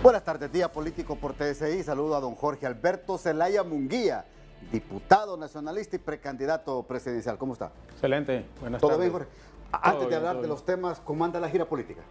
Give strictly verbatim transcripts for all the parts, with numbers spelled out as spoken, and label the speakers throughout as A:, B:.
A: Buenas tardes, Día Político por T S I. Saludo a don Jorge Alberto Zelaya Munguía, diputado nacionalista y precandidato presidencial. ¿Cómo está?
B: Excelente, buenas
A: ¿Todo
B: tardes.
A: bien, Jorge? Antes
B: Todo
A: de hablar
B: bien,
A: de los temas, ¿cómo anda la gira política?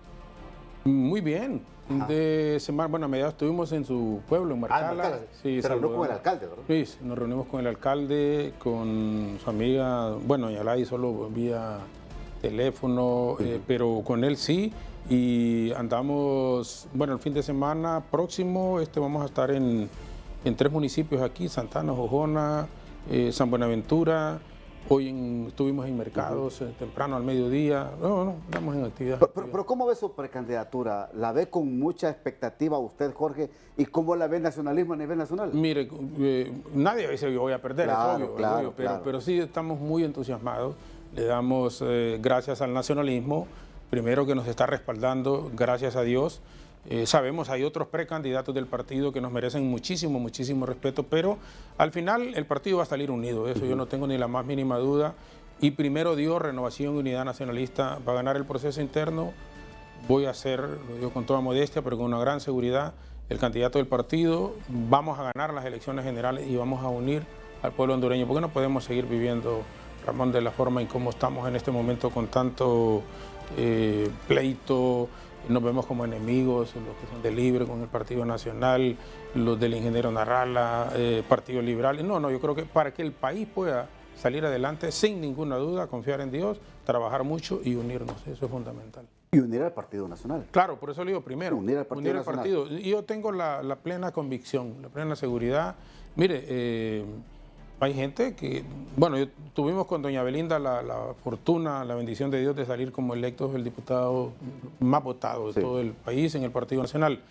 B: Muy bien.
A: Ajá.
B: De semana, bueno, a mediados estuvimos en su pueblo, en Marcala.
A: Ah, en Marcala.
B: Sí,
A: Se reunió con el
B: saludamos.
A: alcalde, ¿verdad?
B: Sí, nos reunimos con el alcalde, con su amiga, bueno, Yalay solo vía teléfono, uh-huh. eh, pero con él sí. Y andamos, bueno, el fin de semana próximo este, vamos a estar en, en tres municipios aquí, Santana, Jojona, eh, San Buenaventura. Hoy en, estuvimos en mercados, uh-huh. eh, temprano al mediodía. No, no, estamos en actividad.
A: Pero, pero, pero ¿cómo ve su precandidatura? ¿La ve con mucha expectativa usted, Jorge? ¿Y cómo la ve el nacionalismo a nivel nacional?
B: Mire, eh, nadie dice que voy a perder,
A: claro,
B: es obvio,
A: claro,
B: es obvio pero,
A: claro.
B: pero sí estamos muy entusiasmados. Le damos eh, gracias al nacionalismo, primero que nos está respaldando, gracias a Dios. Eh, sabemos, hay otros precandidatos del partido que nos merecen muchísimo, muchísimo respeto, pero al final el partido va a salir unido, eso uh-huh. yo no tengo ni la más mínima duda. Y primero Dios, Renovación y Unidad Nacionalista va a ganar el proceso interno. Voy a ser, lo digo con toda modestia, pero con una gran seguridad, el candidato del partido. Vamos a ganar las elecciones generales y vamos a unir al pueblo hondureño, porque no podemos seguir viviendo, Ramón, de la forma en cómo estamos en este momento con tanto eh, pleito. Nos vemos como enemigos, los que son de Libre con el Partido Nacional, los del ingeniero Narrala, eh, Partido Liberal. No, no, yo creo que para que el país pueda salir adelante, sin ninguna duda, confiar en Dios, trabajar mucho y unirnos, eso es fundamental.
A: Y unir al Partido Nacional.
B: Claro, por eso le digo primero,
A: unir al Partido
B: unir al partido. Y yo tengo la, la plena convicción, la plena seguridad. Mire, eh, hay gente que, bueno, yo, tuvimos con doña Belinda la, la fortuna, la bendición de Dios de salir como electos el diputado más votado de sí. todo el país en el Partido Nacional,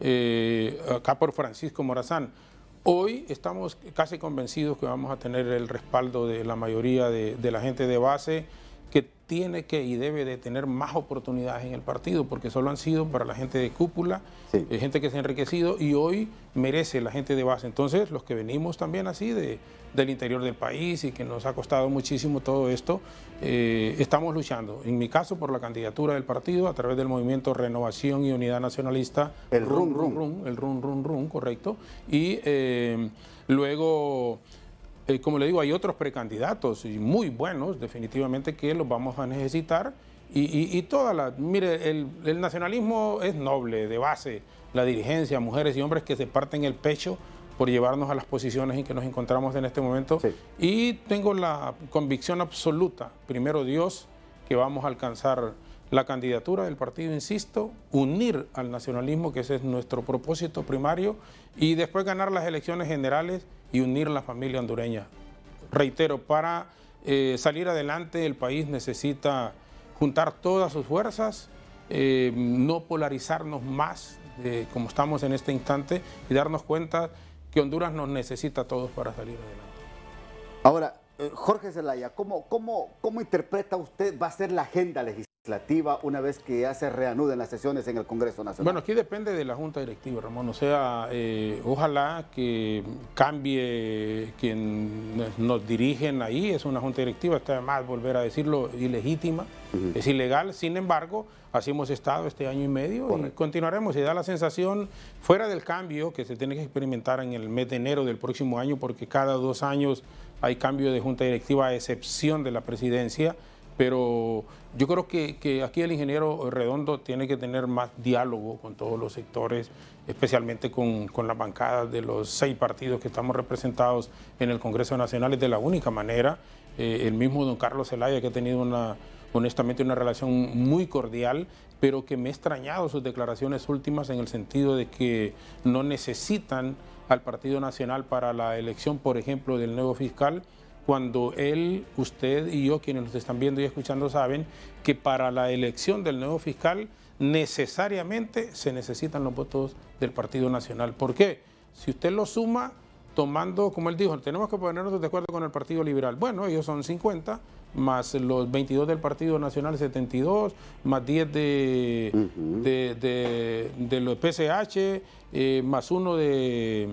B: eh, acá por Francisco Morazán. Hoy estamos casi convencidos que vamos a tener el respaldo de la mayoría de, de la gente de base, que tiene que y debe de tener más oportunidades en el partido, porque solo han sido para la gente de cúpula, sí. eh, gente que se ha enriquecido, y hoy merece la gente de base. Entonces, los que venimos también así de, del interior del país y que nos ha costado muchísimo todo esto, eh, estamos luchando. En mi caso, por la candidatura del partido, a través del movimiento Renovación y Unidad Nacionalista.
A: El RUN RUN.
B: RUN el RUN RUN RUN, correcto. Y eh, luego... Eh, como le digo, hay otros precandidatos y muy buenos, definitivamente, que los vamos a necesitar. Y, y, y toda la... Mire, el, el nacionalismo es noble, de base, la dirigencia, mujeres y hombres que se parten el pecho por llevarnos a las posiciones en que nos encontramos en este momento. Sí. Y tengo la convicción absoluta, primero Dios, que vamos a alcanzar la candidatura del partido, insisto, unir al nacionalismo, que ese es nuestro propósito primario, y después ganar las elecciones generales y unir la familia hondureña. Reitero, para eh, salir adelante el país necesita juntar todas sus fuerzas, eh, no polarizarnos más eh, como estamos en este instante y darnos cuenta que Honduras nos necesita a todos para salir adelante.
A: Ahora, eh, Jorge Zelaya, ¿cómo, cómo, ¿cómo interpreta usted va a ser la agenda legislativa una vez que ya se reanuden las sesiones en el Congreso Nacional?
B: Bueno, aquí depende de la Junta Directiva, Ramón. O sea, eh, ojalá que cambie quien nos dirigen ahí. Es una Junta Directiva, está además, volver a decirlo, ilegítima, uh-huh. es ilegal. Sin embargo, así hemos estado este año y medio. Correcto. Y continuaremos. Y da la sensación, fuera del cambio que se tiene que experimentar en el mes de enero del próximo año, porque cada dos años hay cambio de Junta Directiva a excepción de la presidencia. Pero yo creo que, que aquí el ingeniero Redondo tiene que tener más diálogo con todos los sectores, especialmente con, con las bancadas de los seis partidos que estamos representados en el Congreso Nacional. Es de la única manera. Eh, el mismo don Carlos Zelaya, que ha tenido una, honestamente una relación muy cordial, pero que me ha extrañado sus declaraciones últimas en el sentido de que no necesitan al Partido Nacional para la elección, por ejemplo, del nuevo fiscal, cuando él, usted y yo, quienes nos están viendo y escuchando, saben que para la elección del nuevo fiscal necesariamente se necesitan los votos del Partido Nacional. ¿Por qué? Si usted lo suma tomando, como él dijo, tenemos que ponernos de acuerdo con el Partido Liberal. Bueno, ellos son cincuenta, más los veintidós del Partido Nacional, setenta y dos, más diez de, uh-huh. de, de, de los P C H, eh, más uno de...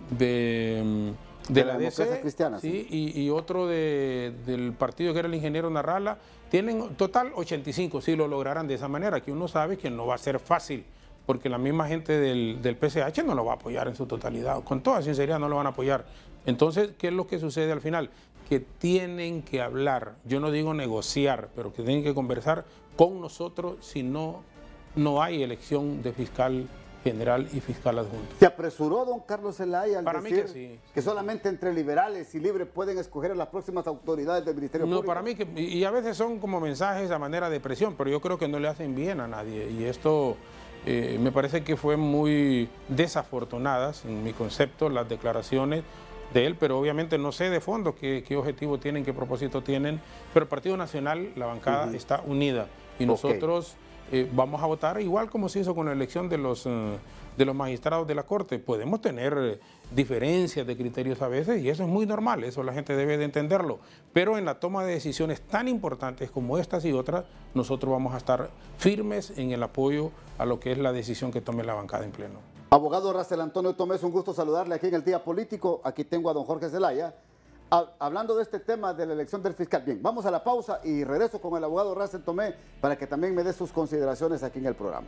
B: de de, de la, la D C,
A: cristiana,
B: sí, sí. Y, y otro de, del partido que era el ingeniero Narrala, tienen total ochenta y cinco, si lo lograrán de esa manera, que uno sabe que no va a ser fácil, porque la misma gente del, del P C H no lo va a apoyar en su totalidad, con toda sinceridad no lo van a apoyar. Entonces, ¿qué es lo que sucede al final? Que tienen que hablar, yo no digo negociar, pero que tienen que conversar con nosotros si no, no hay elección de fiscal general y fiscal adjunto.
A: ¿Se apresuró don Carlos Zelaya al
B: para
A: decir
B: mí que, sí,
A: que solamente entre liberales y libres pueden escoger a las próximas autoridades del Ministerio
B: no,
A: Público?
B: Para mí que, y a veces son como mensajes a manera de presión, pero yo creo que no le hacen bien a nadie, y esto eh, me parece que fue muy desafortunadas en mi concepto las declaraciones de él, pero obviamente no sé de fondo qué, qué objetivo tienen, qué propósito tienen, pero el Partido Nacional, la bancada, uh-huh. está unida y nosotros okay. eh, vamos a votar igual como se hizo con la elección de los, uh, de los magistrados de la Corte. Podemos tener eh, diferencias de criterios a veces y eso es muy normal, eso la gente debe de entenderlo, pero en la toma de decisiones tan importantes como estas y otras, nosotros vamos a estar firmes en el apoyo a lo que es la decisión que tome la bancada en pleno.
A: Abogado Racel Antonio Tomé, es un gusto saludarle aquí en el Día Político. Aquí tengo a don Jorge Zelaya. Hablando de este tema de la elección del fiscal. Bien, vamos a la pausa y regreso con el abogado Racel Tomé para que también me dé sus consideraciones aquí en el programa.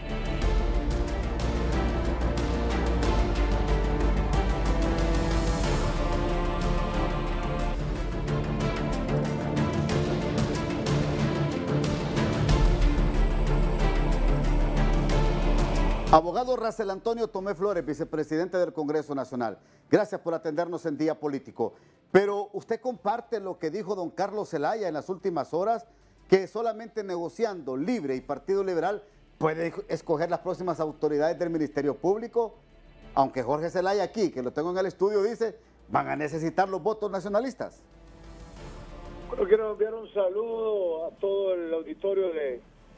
A: Abogado Racel Antonio Tomé Flores, vicepresidente del Congreso Nacional. Gracias por atendernos en Día Político. Pero usted comparte lo que dijo don Carlos Zelaya en las últimas horas, que solamente negociando Libre y Partido Liberal puede escoger las próximas autoridades del Ministerio Público, aunque Jorge Zelaya aquí, que lo tengo en el estudio, dice, van a necesitar los votos nacionalistas.
C: Bueno, quiero enviar un saludo a todo el auditorio de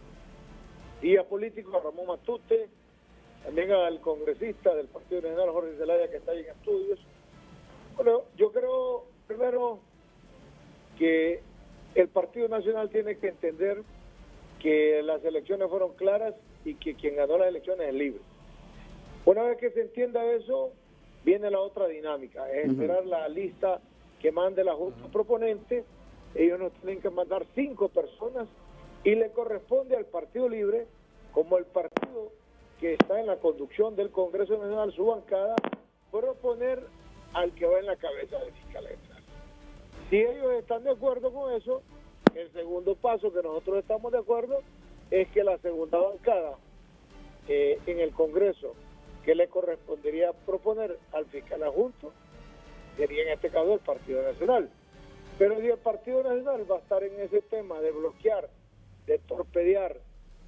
C: Día Político, a Ramón Matute, también al congresista del Partido Nacional, Jorge Zelaya, que está ahí en estudios. Bueno, yo creo, primero, que el Partido Nacional tiene que entender que las elecciones fueron claras y que quien ganó las elecciones es libre. Una vez que se entienda eso, viene la otra dinámica, es esperar uh-huh. la lista que mande la Junta uh-huh. proponente. Ellos nos tienen que mandar cinco personas y le corresponde al Partido Libre, como el partido que está en la conducción del Congreso Nacional, su bancada, proponer al que va en la cabeza del fiscal general. Si ellos están de acuerdo con eso, el segundo paso que nosotros estamos de acuerdo es que la segunda bancada eh, en el Congreso que le correspondería proponer al fiscal adjunto sería en este caso el Partido Nacional. Pero si el Partido Nacional va a estar en ese tema de bloquear, de torpedear,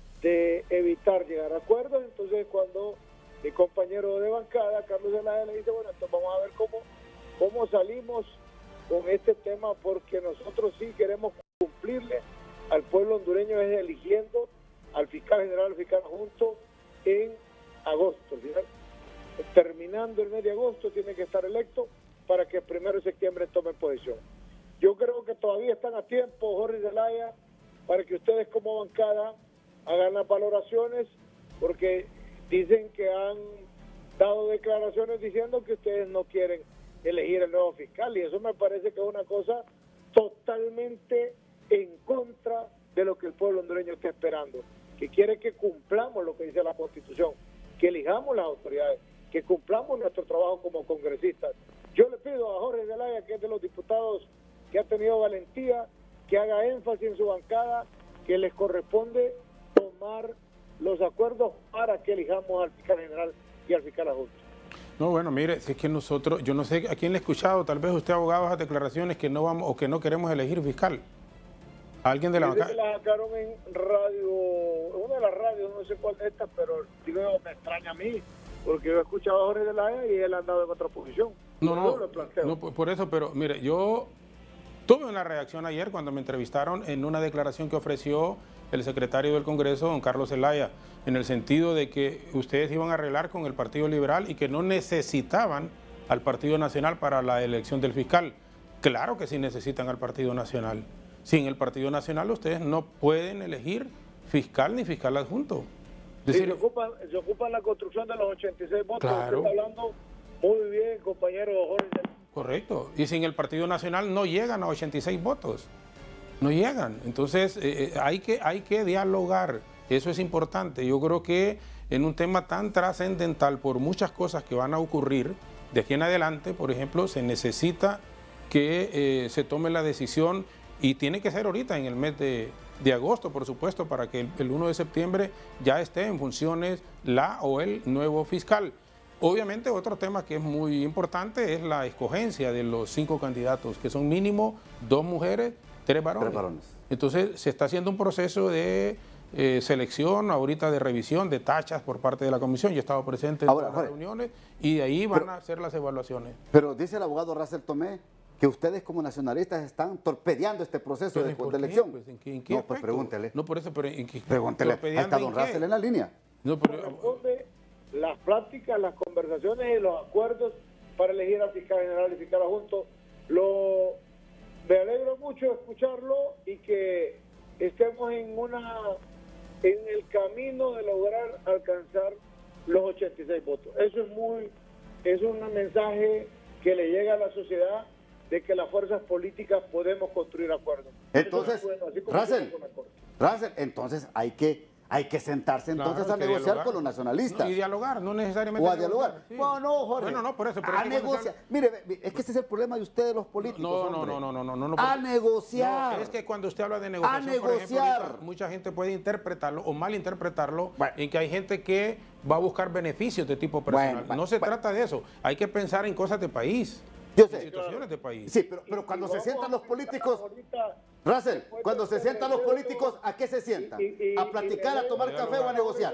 C: de evitar llegar a acuerdos, entonces cuando mi compañero de bancada, Carlos Zelaya, le dice, bueno, entonces vamos a ver cómo, cómo salimos con este tema, porque nosotros sí queremos cumplirle al pueblo hondureño es eligiendo al fiscal general, al fiscal adjunto en agosto. ¿Verdad? Terminando el mes de agosto tiene que estar electo para que el primero de septiembre tome posición. Yo creo que todavía están a tiempo, Jorge Zelaya, para que ustedes como bancada hagan las valoraciones, porque dicen que han dado declaraciones diciendo que ustedes no quieren elegir el nuevo fiscal, y eso me parece que es una cosa totalmente en contra de lo que el pueblo hondureño está esperando, que quiere que cumplamos lo que dice la Constitución, que elijamos las autoridades, que cumplamos nuestro trabajo como congresistas. Yo le pido a Jorge Zelaya, que es de los diputados que ha tenido valentía, que haga énfasis en su bancada, que les corresponde tomar los acuerdos para que elijamos al fiscal general y al fiscal adjunto.
B: No, bueno, mire, si es que nosotros, yo no sé a quién le he escuchado, tal vez usted, abogado, esas declaraciones que no vamos o que no queremos elegir fiscal. ¿A alguien de la bancada?
C: La sacaron en radio, una de las radios, no sé cuál de estas, pero digo, me extraña a mí, porque yo he escuchado a Jorge Zelaya y él ha andado en otra posición.
B: No, no, no, por eso, pero mire, yo tuve una reacción ayer cuando me entrevistaron en una declaración que ofreció el secretario del Congreso, don Carlos Zelaya, en el sentido de que ustedes iban a arreglar con el Partido Liberal y que no necesitaban al Partido Nacional para la elección del fiscal. Claro que sí necesitan al Partido Nacional. Sin el Partido Nacional ustedes no pueden elegir fiscal ni fiscal adjunto.
C: Es decir, sí, se, ocupan, se ocupan la construcción de los ochenta y seis votos. Claro. Usted está hablando muy bien, compañero Jorge.
B: Correcto. Y sin el Partido Nacional no llegan a ochenta y seis votos. No llegan. Entonces eh, hay, que, hay que dialogar. Eso es importante. Yo creo que en un tema tan trascendental por muchas cosas que van a ocurrir de aquí en adelante, por ejemplo, se necesita que eh, se tome la decisión y tiene que ser ahorita en el mes de, de agosto, por supuesto, para que el, el primero de septiembre ya esté en funciones la o el nuevo fiscal. Obviamente otro tema que es muy importante es la escogencia de los cinco candidatos, que son mínimo dos mujeres, tres varones.
A: Tres varones.
B: Entonces se está haciendo un proceso de eh, selección, ahorita de revisión, de tachas por parte de la comisión. Yo he estado presente en
A: Ahora,
B: todas las
A: Jorge,
B: reuniones y de ahí van
A: pero,
B: a hacer las evaluaciones.
A: Pero dice el abogado Russell Tomé que ustedes como nacionalistas están torpedeando este proceso de, de elección.
B: Pues, ¿en qué, en qué
A: no, pues
B: aspecto?
A: pregúntele.
B: No, por eso, pero ¿en qué?
A: Pregúntele. Ahí está don Russell en la línea.
B: No, pero,
C: Corresponde las pláticas, las conversaciones y los acuerdos para elegir al fiscal general y fiscal adjunto. Lo, me alegro mucho de escucharlo y que estemos en una en el camino de lograr alcanzar los ochenta y seis votos. Eso es muy, es un mensaje que le llega a la sociedad de que las fuerzas políticas podemos construir acuerdos.
A: Entonces,
C: bueno, así como
A: Russell,
C: con la Corte.
A: Russell, entonces hay que, hay que sentarse entonces
B: Claro,
A: a
B: hay que
A: negociar
B: dialogar.
A: con los nacionalistas.
B: No, y dialogar, no necesariamente.
A: O a dialogar.
B: Sí.
A: No, no, Jorge.
B: Bueno, no, por eso. Pero
A: a
B: es que cuando
A: negociar.
B: se
A: Mire, es que ese es el problema de ustedes los políticos.
B: No, no,
A: hombre.
B: no, no, no, no, no, no.
A: A
B: porque-
A: negociar.
B: No, es que cuando usted habla de negociación, por ejemplo,
A: negociar.
B: ahorita mucha gente puede interpretarlo o malinterpretarlo
A: Bueno.
B: en que hay gente que va a buscar beneficios de tipo personal.
A: Bueno, bueno,
B: no se
A: bueno.
B: trata de eso. Hay que pensar en cosas de país,
A: Yo
B: en
A: sé.
B: situaciones de país.
A: Sí, pero, pero cuando
C: Y
A: se
C: vamos
A: sientan
C: a
A: los
C: aplicar
A: políticos,
C: ahorita,
A: Russell,
C: después
A: cuando
C: de
A: se
C: este
A: sientan los
C: receso,
A: políticos, ¿a qué se sientan?
C: y- y-
A: ¿A platicar,
C: y-
A: a tomar
B: y-
A: café o a negociar?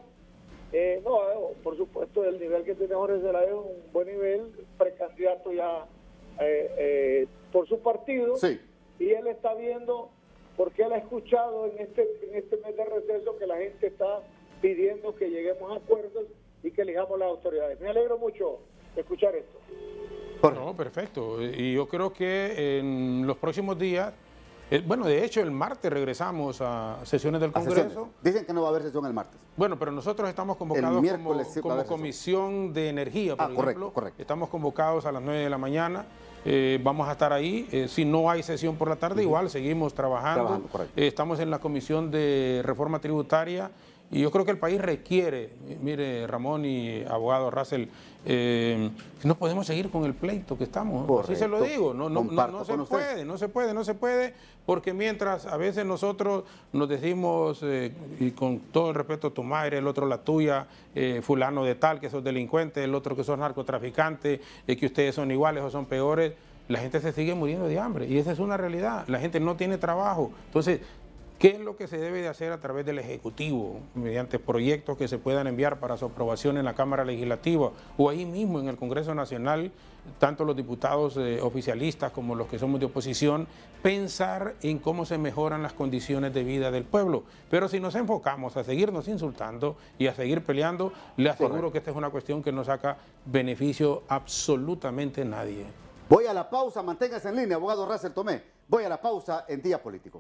C: Eh, no, eh, por supuesto, el nivel que tiene Jorge Zelaya es un buen nivel, precandidato ya eh, eh, por su partido,
A: Sí.
C: y él está viendo, porque él ha escuchado en este, en este mes de receso que la gente está pidiendo que lleguemos a acuerdos y que elijamos las autoridades. Me alegro mucho de escuchar esto.
A: Jorge.
B: No, perfecto. Y yo creo que en los próximos días, eh, bueno, de hecho el martes regresamos a sesiones del
A: A
B: Congreso.
A: sesiones. Dicen que no va a haber sesión el martes.
B: Bueno, pero nosotros estamos convocados
A: miércoles sí va a
B: como, como
A: haber sesión.
B: comisión de energía, por
A: Ah, correcto,
B: ejemplo.
A: correcto.
B: Estamos convocados a las nueve de la mañana. Eh, vamos a estar ahí. Eh, si no hay sesión por la tarde, igual seguimos trabajando.
A: Trabajando, correcto.
B: Eh, estamos en la comisión de reforma tributaria y yo creo que el país requiere, mire Ramón y abogado Russell, eh, no podemos seguir con el pleito que estamos. Así se lo
A: Correcto.
B: digo. No, no, no,
A: Comparto
B: no se
A: con usted.
B: puede, no se puede, no se puede, porque mientras a veces nosotros nos decimos, eh, y con todo el respeto, tu madre, el otro la tuya, eh, fulano de tal, que sos delincuente, el otro que sos narcotraficante, eh, que ustedes son iguales o son peores, la gente se sigue muriendo de hambre y esa es una realidad. La gente no tiene trabajo. Entonces, ¿qué es lo que se debe de hacer a través del Ejecutivo, mediante proyectos que se puedan enviar para su aprobación en la Cámara Legislativa o ahí mismo en el Congreso Nacional, tanto los diputados eh, oficialistas como los que somos de oposición, pensar en cómo se mejoran las condiciones de vida del pueblo? Pero si nos enfocamos a seguirnos insultando y a seguir peleando, le aseguro
A: Correcto.
B: que esta es una cuestión que no saca beneficio absolutamente nadie.
A: Voy a la pausa, manténgase en línea, abogado Russell Tomé. Voy a la pausa en Día Político.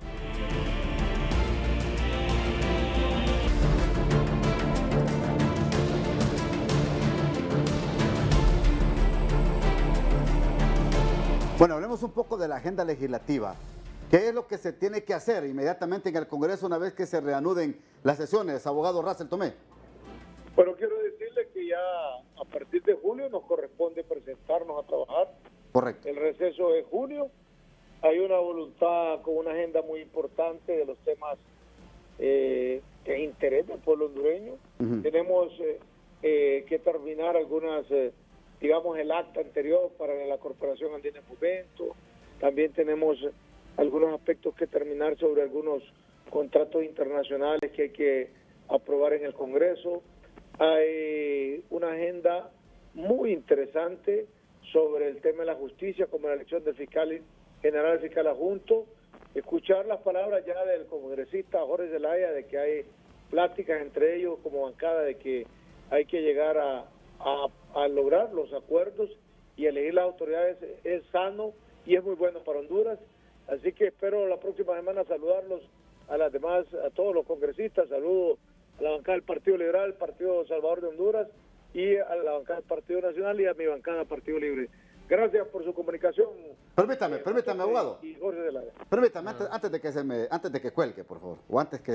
A: Bueno, hablemos un poco de la agenda legislativa. ¿Qué es lo que se tiene que hacer inmediatamente en el Congreso una vez que se reanuden las sesiones, abogado Russell Tomé?
C: Pero quiero decirle que ya a partir de julio nos corresponde presentarnos a trabajar.
A: Correcto.
C: El receso es junio. Hay una voluntad con una agenda muy importante de los temas eh, de interés del pueblo hondureño.
A: Ujú.
C: Tenemos eh, eh, que terminar algunas, eh, digamos, el acta anterior para la Corporación Andina de Fomento. También tenemos algunos aspectos que terminar sobre algunos contratos internacionales que hay que aprobar en el Congreso. Hay una agenda muy interesante sobre el tema de la justicia, como la elección del fiscal general y fiscal adjunto. Escuchar las palabras ya del congresista Jorge Zelaya de que hay pláticas entre ellos como bancada de que hay que llegar a, a, a lograr los acuerdos y elegir las autoridades es sano y es muy bueno para Honduras. Así que espero la próxima semana saludarlos a las demás, a todos los congresistas. Saludo a la bancada del Partido Liberal, Partido Salvador de Honduras, y a la bancada del Partido Nacional y a mi bancada Partido Libre. Gracias por su comunicación.
A: Permítame,
C: eh,
A: permítame, abogado.
C: Y Jorge Zelaya.
A: Permítame, antes, antes de que se me, antes de que cuelgue, por favor, o antes que,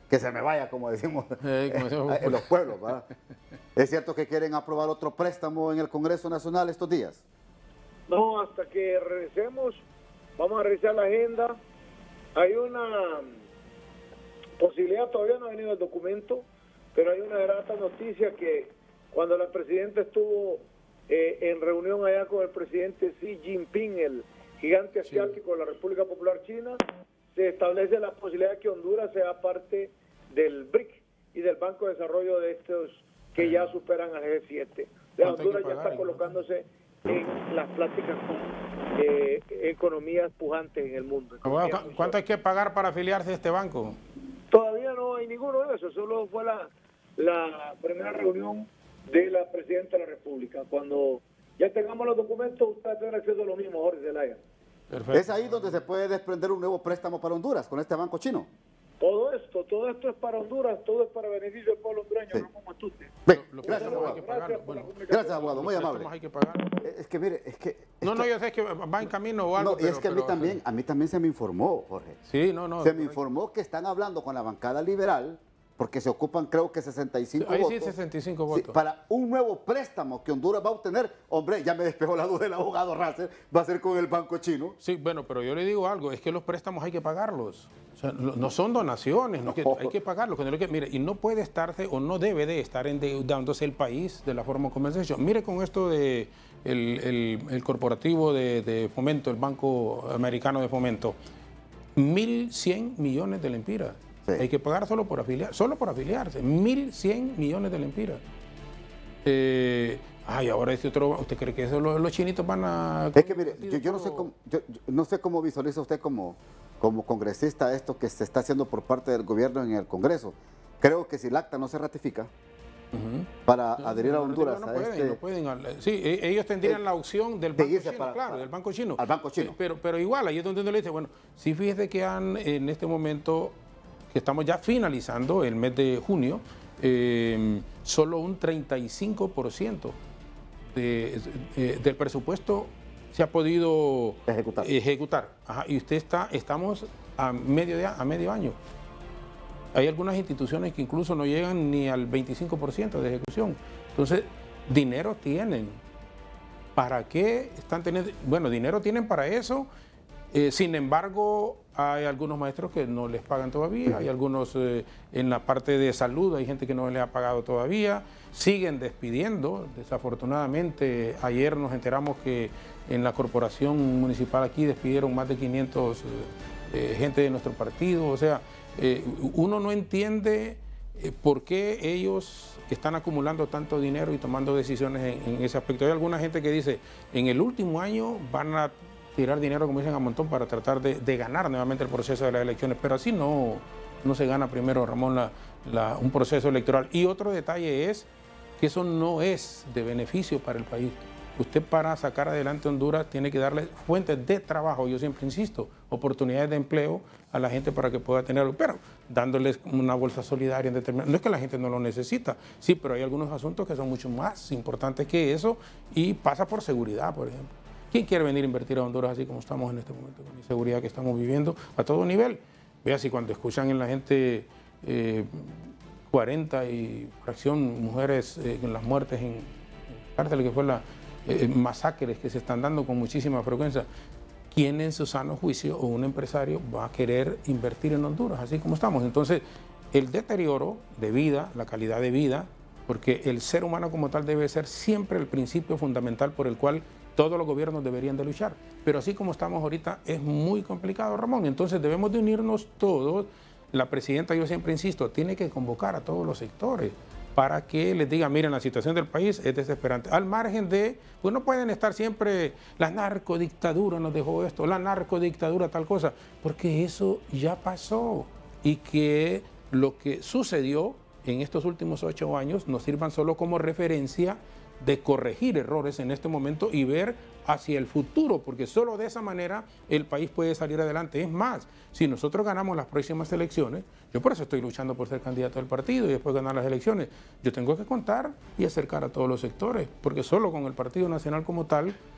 A: que se me vaya, como decimos,
B: Eh, como decimos
A: en los pueblos, ¿verdad? ¿Es cierto que quieren aprobar otro préstamo en el Congreso Nacional estos días?
C: No, hasta que regresemos, vamos a revisar la agenda. Hay una posibilidad, todavía no ha venido el documento, pero hay una grata noticia que cuando la presidenta estuvo eh, en reunión allá con el presidente Xi Jinping, el gigante asiático de la República Popular China, se establece la posibilidad de que Honduras sea parte del B R I C y del Banco de Desarrollo de estos que ya superan al G siete. La Honduras ya está colocándose en las pláticas con eh, economías pujantes en el mundo.
B: Abogado, ¿cuánto hay que pagar para afiliarse a este banco?
C: Todavía no hay ninguno de eso, solo fue la, la primera reunión de la Presidenta de la República. Cuando ya tengamos los documentos, usted tendrá acceso a lo mismo, Jorge Zelaya.
B: Perfecto.
A: Es ahí donde se puede desprender un nuevo préstamo para Honduras, con este banco chino.
C: Todo esto, todo esto es para Honduras, todo es para beneficio del pueblo hondureño,
A: Sí.
C: no como Matute.
A: Bien,
B: Lo- lo
A: gracias,
B: préstamos hay
A: abogado.
B: que pagarlo.
C: Gracias por
B: Bueno,
C: la comunicación.
A: Gracias, abogado, muy
B: Los
A: amable.
B: préstamos hay que pagar.
A: Es que mire, es que... es
B: No, no,
A: que-
B: yo sé que va en camino o algo.
A: No, y es
B: pero-
A: que a mí
B: pero-
A: también, a mí también se me informó, Jorge.
B: Sí, no, no.
A: Se me
B: correcto.
A: informó que están hablando con la bancada liberal, porque se ocupan creo que sesenta y cinco
B: Ahí
A: votos.
B: sí, sesenta y cinco
A: Sí,
B: votos.
A: para un nuevo préstamo que Honduras va a obtener. Hombre, ya me despejó la duda el abogado Rasser, va a ser con el banco chino.
B: Sí, bueno, pero yo le digo algo, es que los préstamos hay que pagarlos. O sea, no, no son donaciones, no es que hay que pagarlos. Cuando lo que- mire, y no puede estarse o no debe de estar endeudándose el país de la forma como es hecho. Mire con esto de el, el- el corporativo de, de fomento, el Banco Americano de Fomento, mil cien millones de lempiras.
A: Sí.
B: Hay que pagar solo por afiliar, solo por afiliarse, mil cien millones de lempiras. Eh, ay, ahora este otro, ¿usted cree que eso los, los chinitos van a...?
A: Es que mire, yo, yo no sé cómo, yo, yo no sé cómo visualiza usted como, como congresista esto que se está haciendo por parte del gobierno en el Congreso. Creo que si el acta no se ratifica
B: Ujú.
A: para adherir a
B: No,
A: Honduras
B: no
A: a
B: pueden,
A: este,
B: no pueden. Sí, e- ellos tendrían
A: eh,
B: la opción del
A: de
B: banco
A: irse
B: chino,
A: para-
B: claro,
A: para-
B: del banco chino.
A: al banco chino.
B: Eh, Pero, pero igual, ahí es donde uno le dice, bueno, sí fíjese que han, en este momento, que estamos ya finalizando el mes de junio, eh, solo un treinta y cinco por ciento de, eh, del presupuesto se ha podido
A: Ejecutar.
B: ejecutar. Ajá, y usted está, estamos a medio, de- a medio año. Hay algunas instituciones que incluso no llegan ni al veinticinco por ciento de ejecución. Entonces, dinero tienen. ¿Para qué están teniendo? Bueno, dinero tienen para eso. Eh, sin embargo, hay algunos maestros que no les pagan todavía. Hay algunos eh, en la parte de salud, hay gente que no les ha pagado todavía. Siguen despidiendo. Desafortunadamente, ayer nos enteramos que en la corporación municipal aquí despidieron más de quinientos eh, gente de nuestro partido. O sea, eh, uno no entiende eh, por qué ellos están acumulando tanto dinero y tomando decisiones en, en ese aspecto. Hay alguna gente que dice, en el último año van a tirar dinero, como dicen, a montón para tratar de, de ganar nuevamente el proceso de las elecciones, pero así no, no se gana primero, Ramón, la, la, un proceso electoral. Y otro detalle es que eso no es de beneficio para el país. Usted para sacar adelante Honduras tiene que darle fuentes de trabajo, yo siempre insisto, oportunidades de empleo a la gente para que pueda tenerlo, pero dándoles una bolsa solidaria en determinado. No es que la gente no lo necesita, sí, pero hay algunos asuntos que son mucho más importantes que eso y pasa por seguridad, por ejemplo. ¿Quién quiere venir a invertir a Honduras así como estamos en este momento, con la inseguridad que estamos viviendo a todo nivel? Vea, si cuando escuchan en la gente eh, cuarenta y fracción mujeres eh, en las muertes en cárcel, que fue la eh, masacres que se están dando con muchísima frecuencia, ¿quién en su sano juicio o un empresario va a querer invertir en Honduras así como estamos? Entonces, el deterioro de vida, la calidad de vida, porque el ser humano como tal debe ser siempre el principio fundamental por el cual todos los gobiernos deberían de luchar. Pero así como estamos ahorita es muy complicado, Ramón. Entonces debemos de unirnos todos. La presidenta, yo siempre insisto, tiene que convocar a todos los sectores para que les diga, miren, la situación del país es desesperante. Al margen de, pues no pueden estar siempre, la narcodictadura nos dejó esto, la narcodictadura tal cosa, porque eso ya pasó y que lo que sucedió en estos últimos ocho años nos sirvan solo como referencia de corregir errores en este momento y ver hacia el futuro, porque solo de esa manera el país puede salir adelante. Es más, si nosotros ganamos las próximas elecciones, yo por eso estoy luchando por ser candidato del partido y después ganar las elecciones, yo tengo que contar y acercar a todos los sectores, porque solo con el Partido Nacional como tal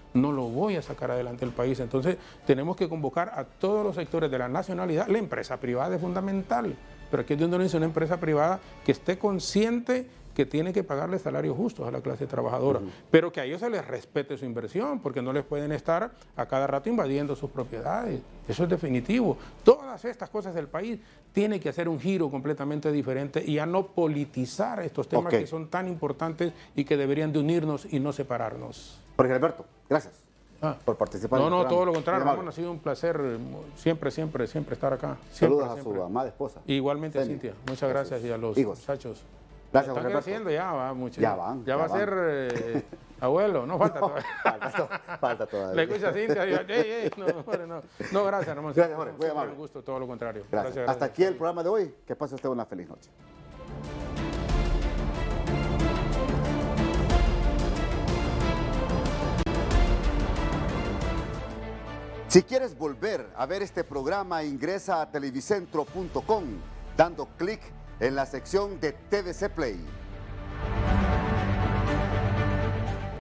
B: no lo voy a sacar adelante el país. Entonces tenemos que convocar a todos los sectores de la nacionalidad. La empresa privada es fundamental, pero aquí es donde uno dice una empresa privada que esté consciente que tiene que pagarle salarios justos a la clase trabajadora, uh-huh. pero que a ellos se les respete su inversión, porque no les pueden estar a cada rato invadiendo sus propiedades. Eso es definitivo. Todas estas cosas del país tienen que hacer un giro completamente diferente y a no politizar estos temas okay. que son tan importantes y que deberían de unirnos y no separarnos.
A: Jorge Alberto, gracias
B: ah.
A: por participar.
B: No,
A: en
B: no,
A: el
B: todo lo contrario, Ramón, ha sido un placer siempre, siempre, siempre estar acá. Siempre,
A: Saludos a
B: siempre.
A: su amada esposa.
B: Igualmente a Cintia. Muchas gracias y a los
A: hijos.
B: muchachos.
A: Gracias,
B: Están creciendo ya, va mucho.
A: Ya van.
B: Ya, ya va van. a ser eh, abuelo, no falta no, todavía.
A: Falta, falta todavía.
B: Le escucha a Cintia y ey, ey, no, no, no, no, gracias, Ramón.
A: Gracias, Jorge, muy amable.
B: Un gusto, todo lo contrario.
A: Gracias.
B: Gracias,
A: Hasta
B: gracias.
A: aquí el programa de hoy. Que pase usted una feliz noche. Si quieres volver a ver este programa, ingresa a televicentro punto com dando clic en la sección de T V C Play.